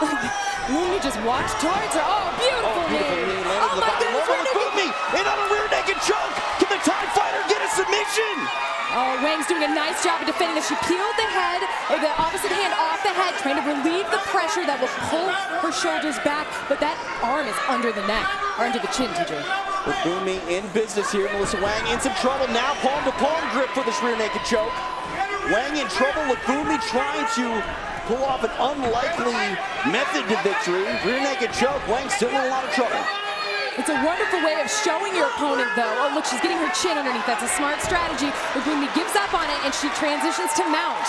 Lumi just walked towards her. Oh, beautiful knee. Oh my goodness, Lumi, and on a rear naked choke. Can the TIE Fighter get a submission? Oh, Wang's doing a nice job of defending as she peeled the head, or the opposite hand off the head, trying to relieve the pressure that will pull her shoulders back, but that arm is under the neck, or under the chin, TJ. Lumi in business here. Melissa Wang in some trouble now. Palm-to-palm grip for this rear naked choke. Wang in trouble with Lumi trying to pull off an unlikely method to victory. Rear naked choke. Wang still in a lot of trouble. It's a wonderful way of showing your opponent, though. Oh, look, she's getting her chin underneath. That's a smart strategy. Lumi gives up on it, and she transitions to mount.